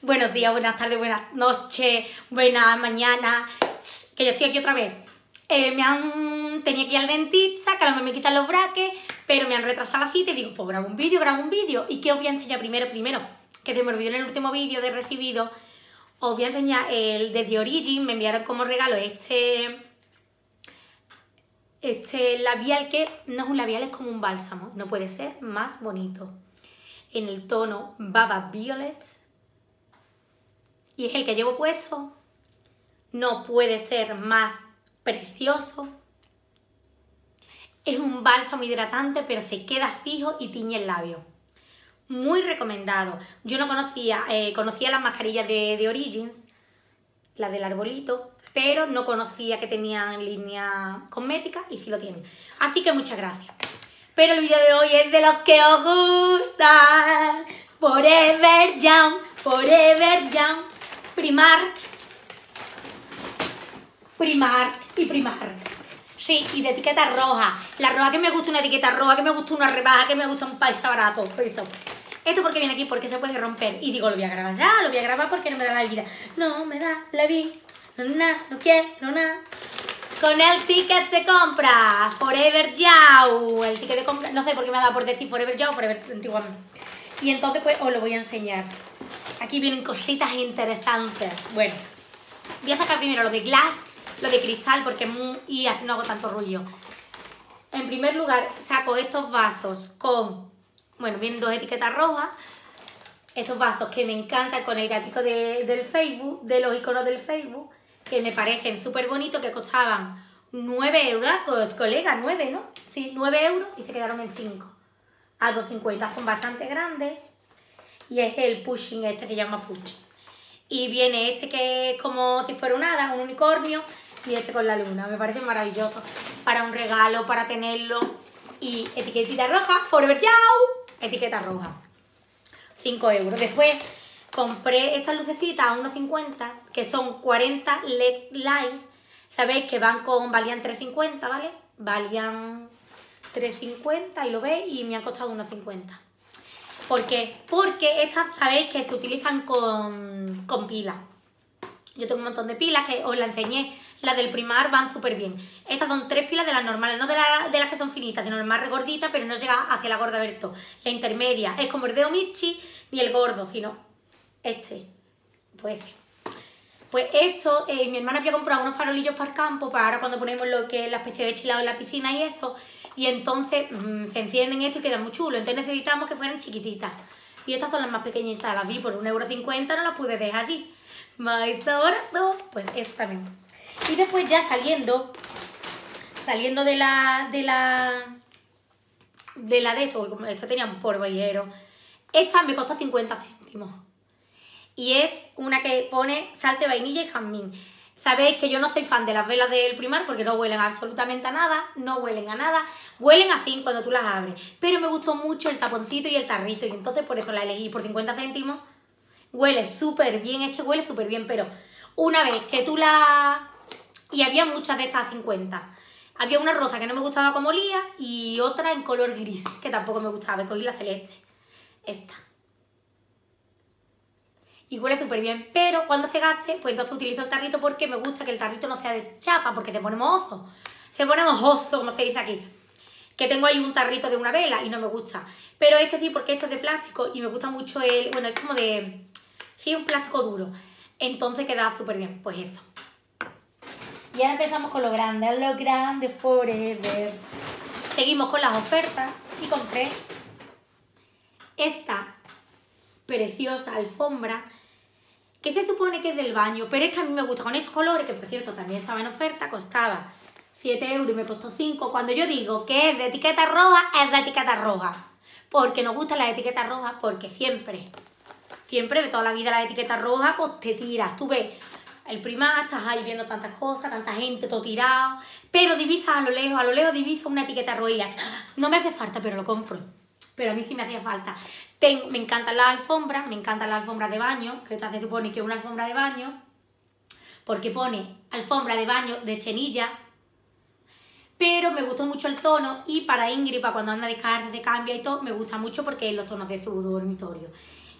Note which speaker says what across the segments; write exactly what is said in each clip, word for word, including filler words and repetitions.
Speaker 1: Buenos días, buenas tardes, buenas noches, buenas mañanas. Que ya estoy aquí otra vez. Eh, me han... Tenía que ir al dentista, que a lo mejor me quitan los braques, pero me han retrasado la cita y digo, pues grabo un vídeo, grabo un vídeo. ¿Y qué os voy a enseñar primero? Primero, que se me olvidó en el último vídeo de recibido, os voy a enseñar el de The Origin. Me enviaron como regalo este... Este labial que no es un labial, es como un bálsamo. No puede ser más bonito. En el tono Baba Violet. Y es el que llevo puesto. No puede ser más precioso. Es un bálsamo hidratante, pero se queda fijo y tiñe el labio. Muy recomendado. Yo no conocía, eh, conocía las mascarillas de, de Origins, las del arbolito, pero no conocía que tenían línea cosmética y sí lo tienen. Así que muchas gracias. Pero el vídeo de hoy es de los que os gustan. Forever Young, Forever Young, Primark, Primark y Primark. Sí, y de etiqueta roja. La roja que me gusta, una etiqueta roja, que me gusta una rebaja, que me gusta un paisa barato. Eso. Esto porque viene aquí, porque se puede romper. Y digo, lo voy a grabar ya, lo voy a grabar porque no me da la vida. No me da la vida, no, no quiero nada. Con el ticket de compra, Forever Young. El ticket de compra, no sé por qué me ha dado por decir Forever Young, Forever veintiuno. Y entonces pues os lo voy a enseñar. Aquí vienen cositas interesantes. Bueno, voy a sacar primero lo de glass, lo de cristal, porque es muy... y así no hago tanto rollo. En primer lugar, saco estos vasos con... Bueno, vienen dos etiquetas rojas. Estos vasos que me encantan con el gatico de, del Facebook, de los iconos del Facebook, que me parecen súper bonitos, que costaban nueve euros, pues, colega, nueve, ¿no? Sí, nueve euros y se quedaron en cinco. A dos cincuenta, son bastante grandes. Y es el pushing, este se llama pushing. Y viene este que es como si fuera un hada, un unicornio, y este con la luna. Me parece maravilloso. Para un regalo, para tenerlo. Y etiquetita roja, Forever Young, etiqueta roja. cinco euros. Después compré estas lucecitas a uno cincuenta, que son cuarenta L E D Light. Sabéis que van con, valían tres cincuenta, ¿vale? Valían tres cincuenta y lo veis, y me han costado uno cincuenta. ¿Por qué? Porque estas sabéis que se utilizan con, con pilas. Yo tengo un montón de pilas que os las enseñé. Las del Primark van súper bien. Estas son tres pilas de las normales, no de, la, de las que son finitas, sino las más regorditas, pero no llega hacia la gorda Berto. La intermedia es como el de Omichi, ni el gordo, sino este. Pues Pues esto, eh, mi hermana había comprado unos farolillos para el campo, para ahora cuando ponemos lo que es la especie de chilado en la piscina y eso, y entonces mmm, se encienden esto y quedan muy chulos. Entonces necesitamos que fueran chiquititas. Y estas son las más pequeñitas, las vi por un euro cincuenta, no las pude dejar allí. Más barato, pues eso también. Y después ya saliendo, saliendo de la, de la, de la de esto, como esto tenía un polvillero, esta me costó cincuenta céntimos. Y es una que pone salte, vainilla y jazmín. Sabéis que yo no soy fan de las velas del Primark porque no huelen absolutamente a nada, no huelen a nada, huelen así cuando tú las abres. Pero me gustó mucho el taponcito y el tarrito y entonces por eso la elegí por cincuenta céntimos. Huele súper bien, es que huele súper bien, pero una vez que tú la... Y había muchas de estas a cincuenta. Había una rosa que no me gustaba como olía y otra en color gris, que tampoco me gustaba, cogí la celeste. Esta. Y huele súper bien, pero cuando se gaste, pues entonces utilizo el tarrito porque me gusta que el tarrito no sea de chapa, porque se pone mohoso. Se pone mohoso, como se dice aquí. Que tengo ahí un tarrito de una vela y no me gusta. Pero este sí, porque esto es de plástico y me gusta mucho el... Bueno, es como de... Sí, un plástico duro. Entonces queda súper bien, pues eso. Y ahora empezamos con lo grande, lo grande forever. Seguimos con las ofertas y compré esta preciosa alfombra que se supone que es del baño, pero es que a mí me gusta con estos colores, que por cierto también estaba en oferta, costaba siete euros y me costó cinco. Cuando yo digo que es de etiqueta roja, es de etiqueta roja. Porque nos gustan las etiquetas rojas, porque siempre, siempre de toda la vida las etiquetas rojas, pues te tiras. Tú ves el Primark, estás ahí viendo tantas cosas, tanta gente, todo tirado, pero divisas a lo lejos, a lo lejos divisas una etiqueta roja y no me hace falta, pero lo compro. Pero a mí sí me hacía falta. Tengo, me encantan las alfombras, me encantan las alfombras de baño, que esta se supone que es una alfombra de baño, porque pone alfombra de baño de chenilla, pero me gustó mucho el tono y para Ingrid, para cuando anda descalza, se cambia y todo, me gusta mucho porque es los tonos de su dormitorio.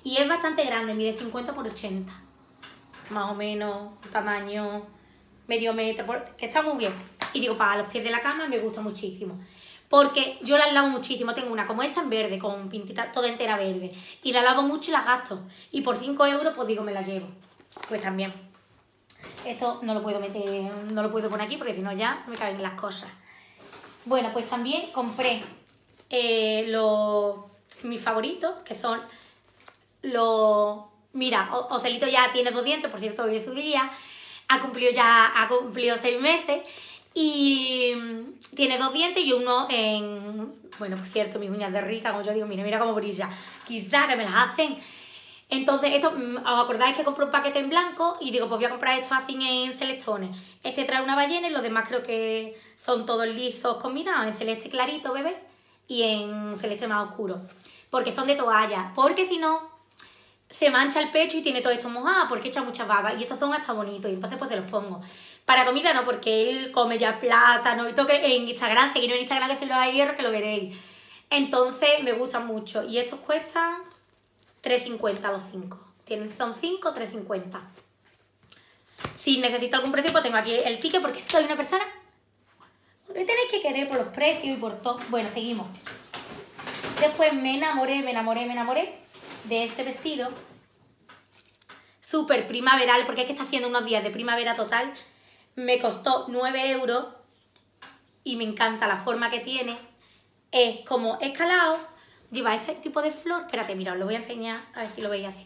Speaker 1: Y es bastante grande, mide cincuenta por ochenta. Más o menos, tamaño medio metro, que está muy bien. Y digo, para los pies de la cama me gusta muchísimo. Porque yo las lavo muchísimo. Tengo una como esta en verde, con pintita toda entera verde. Y la lavo mucho y las gasto. Y por cinco euros, pues digo, me la llevo. Pues también. Esto no lo puedo meter, no lo puedo poner aquí porque si no ya no me caben las cosas. Bueno, pues también compré eh, los, mis favoritos, que son los... Mira, Ocelito ya tiene dos dientes, por cierto, hoy es su día. Ha cumplido ya, ha cumplido seis meses. Y tiene dos dientes y uno en... Bueno, por cierto, mis uñas de rica, como yo digo, mira, mira cómo brilla. Quizá que me las hacen. Entonces, esto, ¿os acordáis que compré un paquete en blanco? Y digo, pues voy a comprar estos así en selectones. Este trae una ballena y los demás creo que son todos lisos combinados. En celeste clarito, bebé, y en celeste más oscuro. Porque son de toalla. Porque si no, se mancha el pecho y tiene todo esto mojado porque echa muchas babas. Y estos son hasta bonitos. Y entonces pues se los pongo. Para comida no, porque él come ya plátano y todo, que en Instagram, seguidlo en Instagram, que se lo da hierro, que lo veréis. Entonces me gustan mucho. Y estos cuestan tres cincuenta los cinco. Son cinco, tres cincuenta. Si necesito algún precio, pues tengo aquí el ticket, porque soy una persona que tenéis que querer por los precios y por todo. Bueno, seguimos. Después me enamoré, me enamoré, me enamoré de este vestido. Súper primaveral, porque es que está haciendo unos días de primavera total. Me costó nueve euros y me encanta la forma que tiene. Es como escalado, lleva ese tipo de flor. Espérate, mira, os lo voy a enseñar, a ver si lo veis así.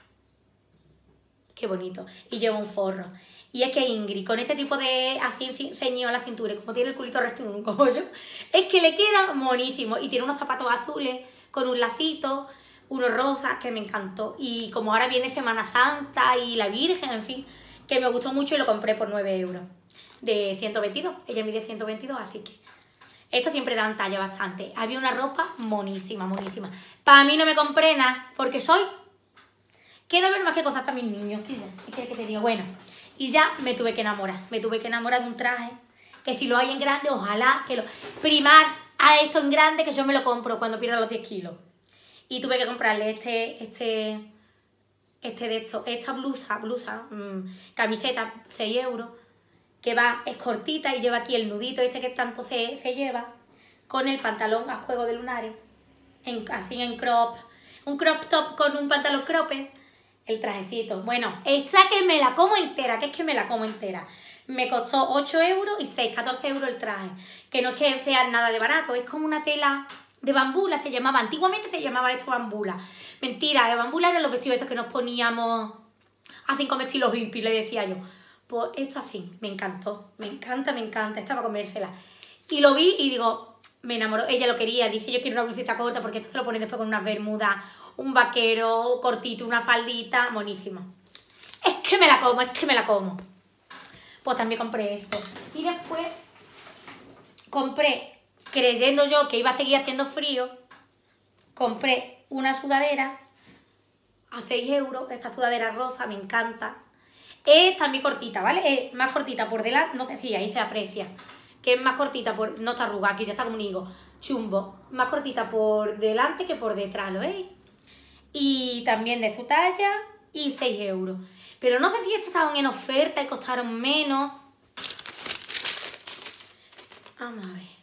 Speaker 1: Qué bonito. Y lleva un forro. Y es que Ingrid, con este tipo de así ceñido a la cintura, como tiene el culito respingón como yo, es que le queda monísimo. Y tiene unos zapatos azules con un lacito, unos rosas, que me encantó. Y como ahora viene Semana Santa y la Virgen, en fin, que me gustó mucho y lo compré por nueve euros. De ciento veintidós. Ella mide ciento veintidós, así que... Esto siempre dan talla bastante. Había una ropa monísima, monísima. Para mí no me compré nada, porque soy... Que no veo más que cosas para mis niños. ¿Qué quieres que te diga? Bueno, y ya me tuve que enamorar. Me tuve que enamorar de un traje, que si lo hay en grande, ojalá que lo... Primar a esto en grande, que yo me lo compro cuando pierda los diez kilos. Y tuve que comprarle este... este Este de esto, esta blusa, blusa, mmm, camiseta, seis euros, que va, es cortita y lleva aquí el nudito este que tanto se, se lleva, con el pantalón a juego de lunares, en, así en crop, un crop top con un pantalón cropes, el trajecito. Bueno, esta que me la como entera, que es que me la como entera. Me costó ocho euros y seis, catorce euros el traje, que no es que sea nada de barato, es como una tela... De bambula se llamaba, antiguamente se llamaba esto bambula. Mentira, de bambula eran los vestidos esos que nos poníamos así como estilo hippie, le decía yo. Pues esto así, me encantó, me encanta, me encanta, estaba a comérsela. Y lo vi y digo, me enamoró, ella lo quería, dice yo quiero una blusita corta porque esto se lo pone después con unas bermudas, un vaquero cortito, una faldita, monísima. Es que me la como, es que me la como. Pues también compré esto. Y después compré... Creyendo yo que iba a seguir haciendo frío, compré una sudadera a seis euros. Esta sudadera rosa me encanta. Es también cortita, ¿vale? Es más cortita por delante, no sé si ahí se aprecia. Que es más cortita por... No está arrugada, aquí ya está como un higo. Chumbo. Más cortita por delante que por detrás, ¿lo veis? Y también de su talla y seis euros. Pero no sé si estas estaban en oferta y costaron menos. Vamos a ver.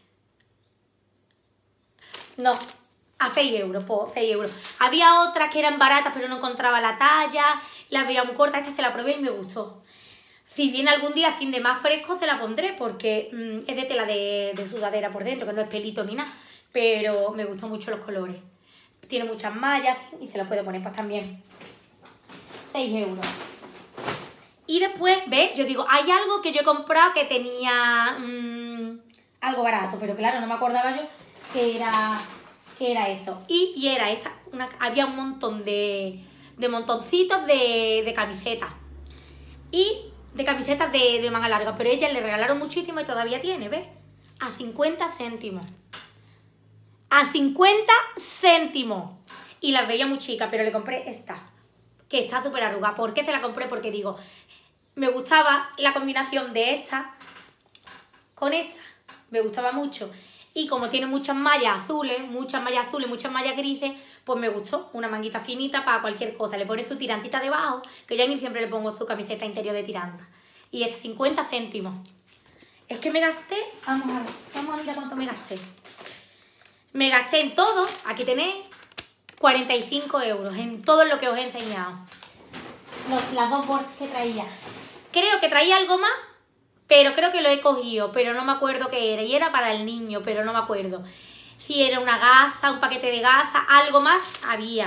Speaker 1: No, a seis euros, pues seis euros. Había otras que eran baratas pero no encontraba la talla, las veía muy cortas, esta se la probé y me gustó. Si viene algún día sin de más fresco se la pondré porque mmm, es de tela de, de sudadera por dentro, que no es pelito ni nada, pero me gustan mucho los colores. Tiene muchas mallas y se la puede poner pues también. seis euros. Y después, ¿ves? Yo digo, hay algo que yo he comprado que tenía mmm, algo barato, pero claro, no me acordaba yo que era, que era eso. Y, y era esta, una, había un montón de, de montoncitos de, de camisetas. Y de camisetas de, de manga larga. Pero a ella le regalaron muchísimo y todavía tiene, ¿ves? A cincuenta céntimos. A cincuenta céntimos. Y las veía muy chicas, pero le compré esta, que está súper arrugada. ¿Por qué se la compré? Porque digo, me gustaba la combinación de esta con esta. Me gustaba mucho. Y como tiene muchas mallas azules, muchas mallas azules, muchas mallas grises, pues me gustó. Una manguita finita para cualquier cosa. Le pone su tirantita debajo, que yo a mí siempre le pongo su camiseta interior de tiranta. Y es cincuenta céntimos. Es que me gasté, vamos a ver, vamos a mirar cuánto me gasté. Me gasté en todo, aquí tenéis, cuarenta y cinco euros, en todo lo que os he enseñado. Los, las dos bolsas que traía. Creo que traía algo más, pero creo que lo he cogido, pero no me acuerdo qué era. Y era para el niño, pero no me acuerdo. Si era una gasa, un paquete de gasa, algo más había.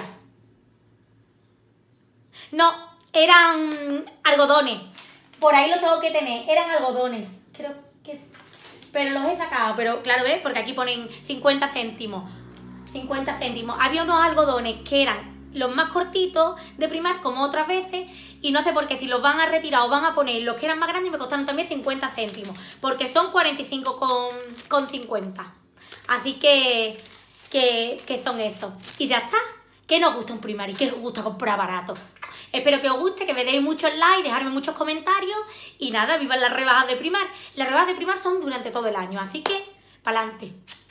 Speaker 1: No, eran algodones. Por ahí los tengo que tener, eran algodones. Creo que es... Pero los he sacado, pero claro, ¿ves? Porque aquí ponen cincuenta céntimos. cincuenta céntimos. Había unos algodones que eran los más cortitos de Primark, como otras veces, y no sé por qué, si los van a retirar o van a poner los que eran más grandes, me costaron también cincuenta céntimos, porque son cuarenta y cinco con cincuenta. Así que, que, que son esos. Y ya está. ¿Qué nos gusta un Primark y qué os gusta comprar barato? Espero que os guste, que me deis muchos likes, dejarme muchos comentarios, y nada, vivan las rebajas de Primark. Las rebajas de Primark son durante todo el año, así que, pa'lante.